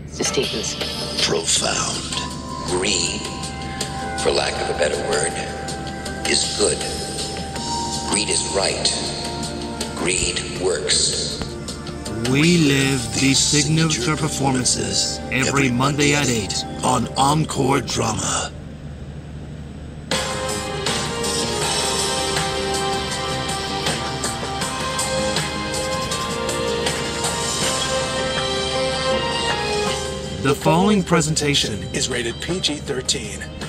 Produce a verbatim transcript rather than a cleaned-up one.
Mister Stevens? Profound. Greed, for lack of a better word, is good. Greed is right. Greed works. We live these signature performances every Monday at eight on Encore Drama. The following presentation is rated P G thirteen.